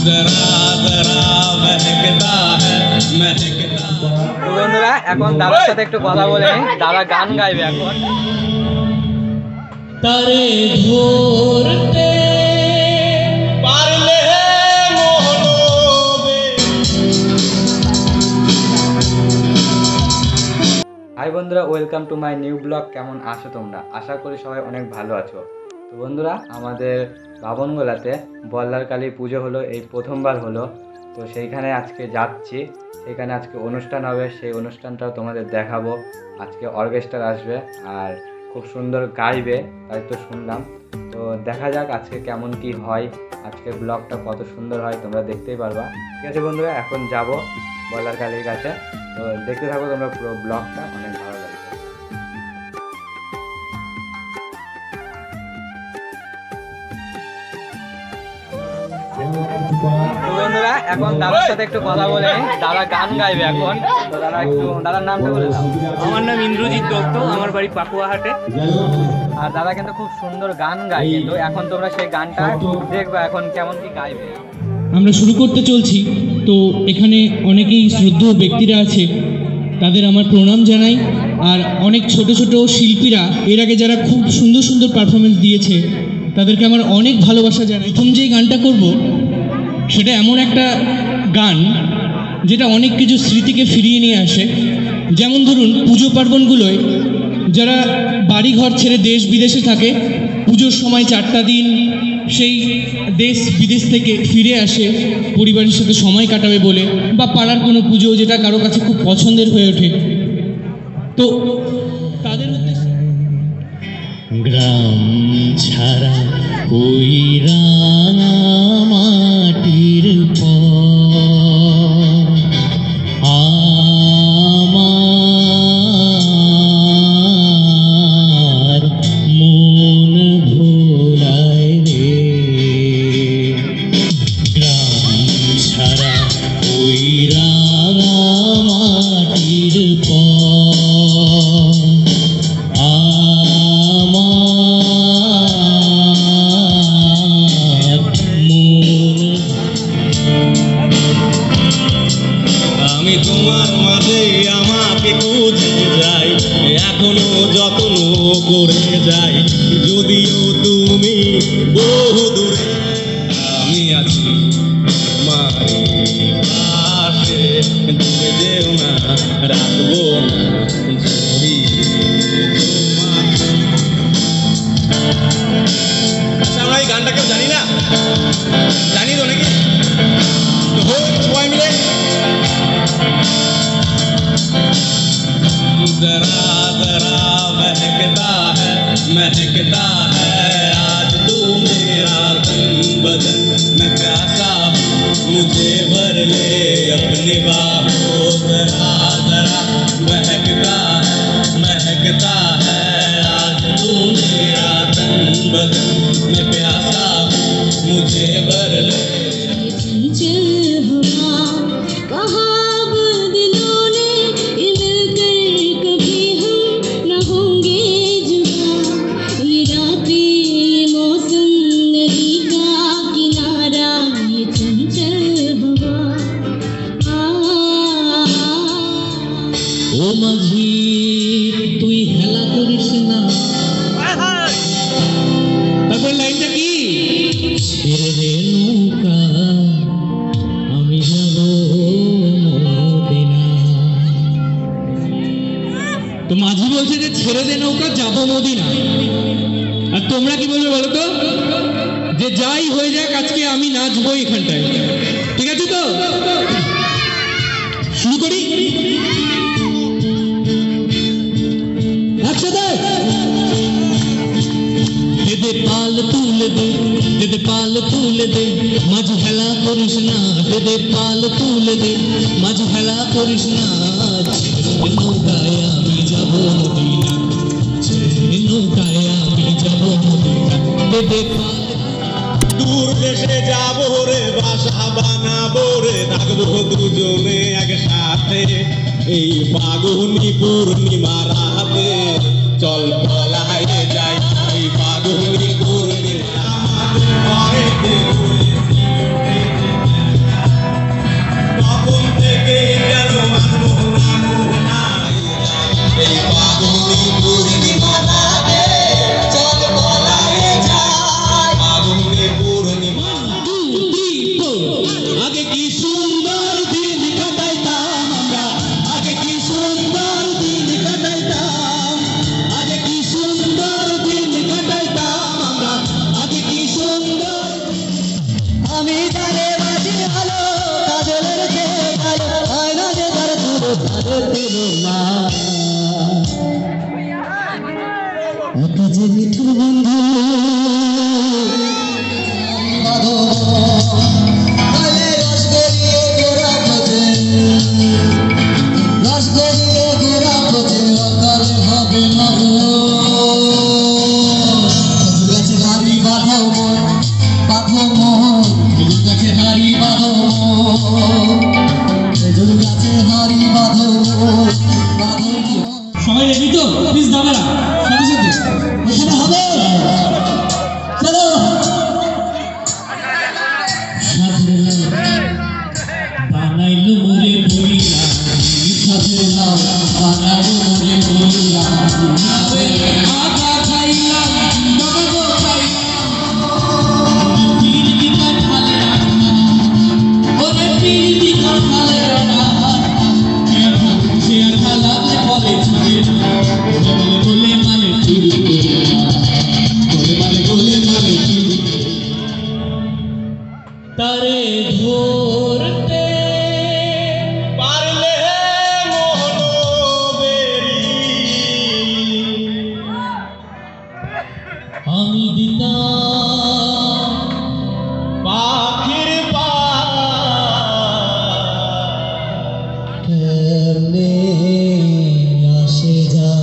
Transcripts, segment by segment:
বন্ধুরা এখন দাদার সাথে একটু কথা বলে নিই। দাদা গান গাইবে এখন। তারে ধরতে পারলে হাই বন্ধুরা, welcome to my new blog. কেমন আছো তোমরা? আশা করি সবাই অনেক ভালো আছো। তো বন্ধুরা, আমাদের বাবনগোলাতে বল্লার কালী পুজো হলো, এই প্রথমবার হলো। তো সেইখানে আজকে যাচ্ছি, সেখানে আজকে অনুষ্ঠান হবে, সেই অনুষ্ঠানটাও তোমাদের দেখাবো। আজকে অর্কেস্ট্রা আসবে আর খুব সুন্দর গাইবে, তাই তো শুনলাম। তো দেখা যাক আজকে কেমন কি হয়, আজকে ব্লগটা কত সুন্দর হয় তোমরা দেখতেই পারবা। ঠিক আছে বন্ধুরা, এখন যাব বল্লার কালীর কাছে। তো দেখতে থাকো তোমরা পুরো ব্লগটা, অনেক ভালো লাগবে। বন্ধুরা এখন দাদার সাথে একটু কথা বলে নিই। দাদা গান গাইবে এখন। তো দাদা একটু দাদার নামটা বলে দাও। আমার নাম ইন্দ্রজিৎ দত্ত, আমার বাড়ি পাকুয়াহাটে। আর দাদা কিন্তু খুব সুন্দর গান গায়, কিন্তু এখন তোমরা সেই গানটা দেখবে এখন কেমন কি গাইবে। আমরা শুরু করতে চলছি। তো এখানে অনেকেই শ্রদ্ধেয় ব্যক্তিরা আছে, তাদের আমার প্রণাম জানাই। আর অনেক ছোট ছোট শিল্পীরা এর আগে যারা খুব সুন্দর সুন্দর পারফরমেন্স দিয়েছে, তাদেরকে আমার অনেক ভালোবাসা জানাই। প্রথম যেই গানটা করব সেটা এমন একটা গান যেটা অনেক কিছু স্মৃতিকে ফিরিয়ে নিয়ে আসে। যেমন ধরুন, পুজো পার্বণগুলোয় যারা বাড়িঘর ছেড়ে দেশ বিদেশে থাকে, পুজোর সময় 4টা দিন সেই দেশ বিদেশ থেকে ফিরে আসে পরিবারের সাথে সময় কাটাবে বলে, বা পাড়ার কোনো পুজো যেটা কারো কাছে খুব পছন্দের হয়ে ওঠে। তো তাদের উদ্দেশ্যে গ্রাম ছাড়া ওই রাঙা মাটির আমার মন ভোলায় রে। গ্রাম ছাড়া ওই রাঙা মাটির আমি তোমার মাঝে আমাকে খুঁজে যাই, এখনো যত্ন করে যাই, যদিও তুমি বহু দূরে। আমি আছি তোমার পাশে, দূরে যেও না, রাখবো না জড়িয়ে তোমার। আচ্ছা, আমরা এই গানটা কেউ জানি না? জানি তো নাকি? তো হোক সবাই মিলে। जरा जरा महकता है आज तू मेरा तन बदन। मैं प्यासा हूँ, मुझे भर ले अपनी बाहों। जरा जरा महकता है आज तू मेरा तन बदन। मैं प्यासा हूँ, मुझे भर ले। ও মাঝি তুই হেলা করিস না। তারপর লাইনটা কি? ছেড়ে দে নৌকা, আমি যাব মদিনা। তো মাঝি বলছে যে ছেড়ে দে নৌকা, যাব মদিনা। আর তোমরা কি বলবে বলো তো? যে যাই হয়ে যাক, আজকে আমি নাচবো এখানটায়। ঠিক আছে তো? শুরু করি। দে পাল তুলে দে, দে পাল তুলে দে, মাঝ হেলা করিস না। দে পাল তুলে দে, মাঝ হেলা করিস না। নৌকায় আমি যাব মদিনা, নৌকায় আমি যাব মদিনা। দে পাল দূর দেশে যাবো রে, বাসা বানাবো রে, থাকবো দুজনে একসাথে এই ফাগুনি পূর্ণিমা রাতে। চল পলায় যাই এই ফাগুনি পূর্ণিমা রাতে। সুন্দর দিন কাটাইতাম আমরা, আগে কি সুন্দর দিন কাটাইতাম, আগে কি সুন্দর দিন কাটাইতাম আমরা, আগে কি সুন্দর। আমি জানে বাজি আলো কাজলের চেয়ে কালো, আয়না যে তার তুলো তাদের তুলো না। একা যে মিঠু বন্ধু তাহলে রস গড়িয়ে গোড়া খোঁজে, রস গড়িয়ে গোড়া খোঁজে, অকালে হবে মরণ। গাছে হারি বাঁধো মন, বাঁধো মন, খেজুর গাছে হারি বাঁধো মন, খেজুর গাছে হারি বাঁধো মন, বাঁধো মন। সবাই রেডি তো? প্লিজ দাদারা সাথে সাথে এখানে হবে চলো। বানাইলো মোরে বইরা, সাথে নাও বানাবো মোরে বইরা, আগা খাইলাম বাবা গো খাইলাম, পীর দি কাঠালে রান্না, ওরে পীর দি কাঠালে রান্না, সে খালালে বলে ছুঁয়ে বলে বলে মানে চুরি করে না, গোলে মালে গোলে মালে কি তারে ধরতে পারলে মনোবেরি আমি দিতাম পাখির পা কেমনে আসে যা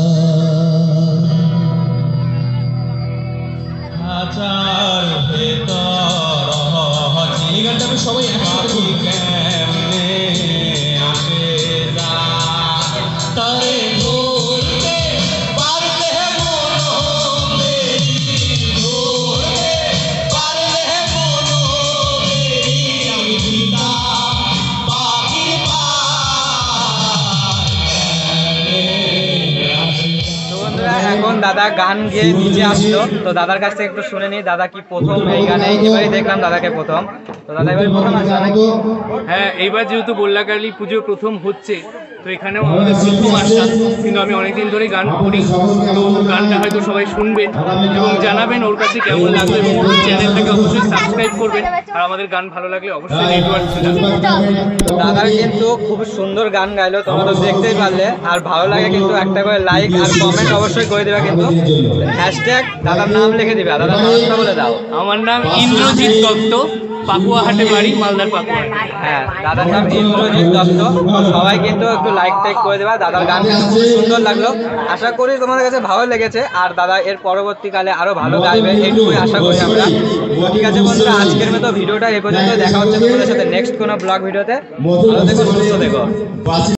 খাঁচার ভেতর এই গানটা আমি সবাই একসাথে কেমনে আসে যা তারে ধরতে পারলে মনোবেরি, ধরতে পারলে মনোবেরি, আমি দিতাম পাখির পা কেমনে আসে যা। তো বন্ধুরা এখন দাদা গান গেয়ে নিচে আসলো, তো দাদার কাছ থেকে একটু শুনে নিই দাদা কি প্রথম এই গানে, এবারই দেখলাম দাদাকে প্রথম। তো দাদা এবার প্রথম আসছে নাকি? হ্যাঁ, এইবার যেহেতু বল্লাকালী পুজো প্রথম হচ্ছে, তো এখানেও আমাদের প্রথম আসা, কিন্তু আমি অনেকদিন ধরে গান করি, তো গানটা হয়তো সবাই শুনবেন এবং জানাবেন ওর কাছে কেমন লাগবে, এবং ওর চ্যানেলটাকে অবশ্যই সাবস্ক্রাইব করবেন, আর আমাদের গান ভালো লাগলে অবশ্যই নেটওয়ার্ক দাদার কিন্তু খুব সুন্দর গান গাইলো, তোমরা তো দেখতেই পারলে। আর ভালো লাগে কিন্তু একটা করে লাইক আর কমেন্ট অবশ্যই করে দিবে, কিন্তু হ্যাশট্যাগ দাদার নাম লিখে দিবে। দাদার নামটা বলে দাও। আমার নাম ইন্দ্রজিৎ দত্ত, পাকুয়াহাটে বাড়ি, মালদার পাকুয়াহাটে। হ্যাঁ, দাদার নাম ইন্দ্রজিৎ দত্ত। সবাই কিন্তু একটু লাইক টাইক করে দেবা। দাদার গান কিন্তু খুব সুন্দর লাগলো, আশা করি তোমাদের কাছে ভালো লেগেছে। আর দাদা এর পরবর্তীকালে আরো ভালো গাইবে, এইটুকুই আশা করি আমরা। ঠিক আছে বন্ধুরা, আজকের মতো ভিডিওটা এই পর্যন্ত। দেখা হচ্ছে তোমাদের সাথে নেক্সট কোনো ব্লগ ভিডিওতে। ভালো থেকো, সুস্থ থেকো।